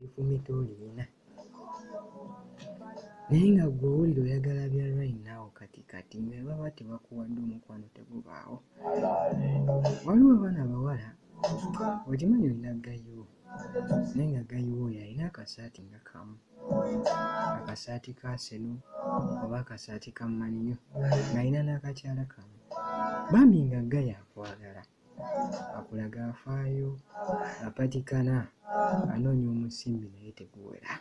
Ifumita olina naye nga ggwe owulira oyagala bya right now kati nga baba tebakuwadde omukwano tegubaawo. Waliwo abaana abawala okimanyi olina gayiwo naye nga gayiwo oyo alina akasaati nga kamu, akasaati ka seno oba akasaati ka mmaniyo ng'alina n'akakyala kamu. Bambi nga gaya akwagala, akulaga afaayo, apatikana, anoonya omusimbi naye teguwera.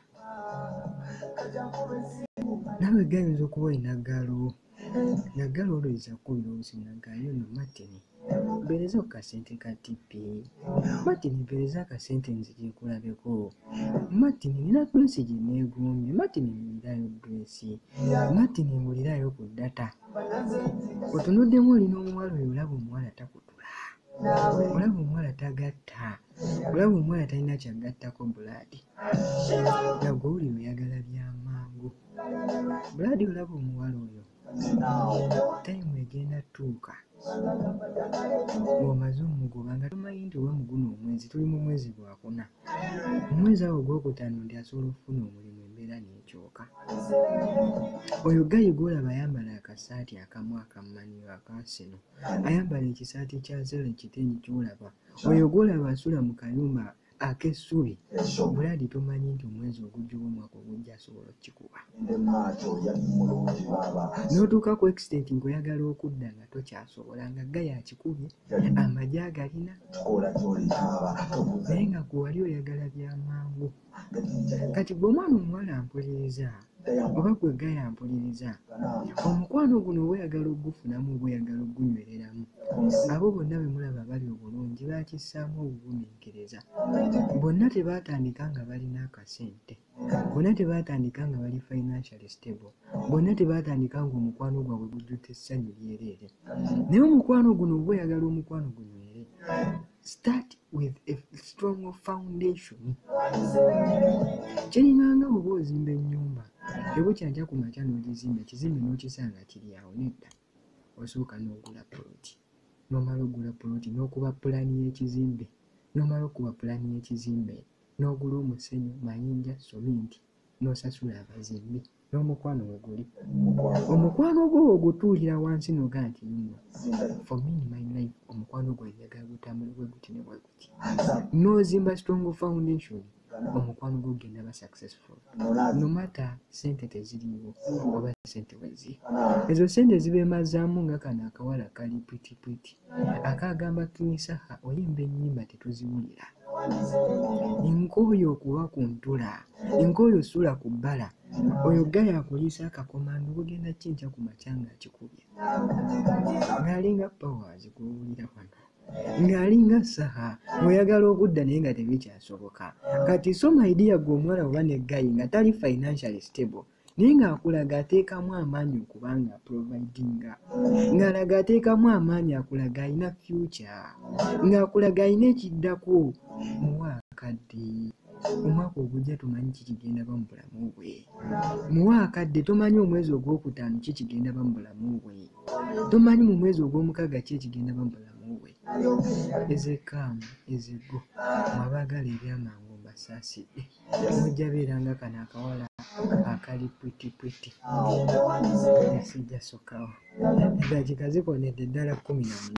Nawe gayinza okuba olina galo nga galo olowooza kkubira oluusi nagaayo nno Martin mpeereza ku kasente ka tippi, Martin mpeereza akasente nzije nkulabeko, Martin nina ddresi gye neegombye, Martin ngulirayo ddresi, Martin ngulirayo ku data. Otunuddemu olina omuwala oyo, olaba omuwala takutula, olaba omuwala tagatta, olaba omuwala talina kyagattako bulaadi, nga gwe owulira oyagala byamangu. Bulaadi olaba omuwala oyo tayimu egenda tuuka ng'omaze omugoba nga tomanyi nti oba mu guno omwezi tuli mu mwezi gwa kuna, mu mwezi awo ogwokutaano nti asobola okufuna omulimu, embeera n'ekyoka. Oyo gayi gw'olaba ayambala akasaati akamu akammaniyo akaseno, ayambala ekisaati kya zero ekitenyi ky'olaba, oyo gw'olaba asula mu kayumba ak'essubi, bulaadi tomanyi nti omwezi ogujja omwaka ogujja asobola okikuba. N'otuuka ku extent ng'oyagala okudda nga tokyasobola nga gaya akikubye, amagye agalina naye nga gwe wali oyagala byamangu. Kati gwe omwana omuwala ampuliriza oba gwe gaya ampuliriza, omukwano guno obweyagala ogufunamu obweyagala ogunywereramu, abo bonna be mulaba bali obulungi bakissaamu obugumiikiriza. Bonna tebaatandika nga balina akasente, bonna tebaatandika nga bali financially stable, bonna tebaatandika ng'omukwano gwabwe gujjudde essanyu lyereere. Naye omukwano guno obweyagala omukwano gunywere, start with a strong foundation. Kiringanga oba ozimba ennyumba tebukyankya ku makya n'ogizimba, ekizimbe n'okisanga kiri awo, nedda. Osooka n'ogula puloti, n'omala ogula puloti n'okuba pulaani y'ekizimbe, n'omala okuba pulaani y'ekizimbe n'ogula omusenyu, mayinja, sominti, n'osasula abazimbi, n'omukwano we guli. Omukwano gwo ogutuulira wansi n'ogaa nti nno for me in my life omukwano gwe njagala gutambule bwe guti ne bwe guti, n'ozimba strong foundation, omukwano gwo genda ba successful no matter sente teziriiwo oba sente weziri. Ezo sente zibeemazaamu nga kano akawala kali pwitipwiti akaagamba Kinisaha oyimba ennyimba tetuziwulira, nkooyo okuba ku ntula, nkooyo sula ku bbala, oyo gaya akuliisa akakomando bugenda kinkya ku makya ng'akikubye, ng'alinga powers gw'owulira wano, ng'alinga Saha ng'oyagala okudda naye nga tebikyasoboka. Kati so my dear gwe omuwala oba ne gayi nga tali financially stable naye ng'akulaga ateekamu amaanyi okuba nga providinga, ng'alaga ateekamu amaanyi akulaga alina future, ng'akulaga alina ekiddako, muwa akadde. Omwaka ogujja tomanyi kikigenda ba mu bulamu bwe, muwa akadde tomanyi omwezi ogwokutaano kikigenda ba mu bulamu bwe, tomanyi mu mwezi ogw'omukaaga ki ekigenda ba mu bulamu bwe. Ezekaamu ezego mwabaagala ebyamangu mbasaasidde, mujja beera nga kano akawala akali pwitipwiti esijja sokkawo eddakiika zikonedde ddala 14.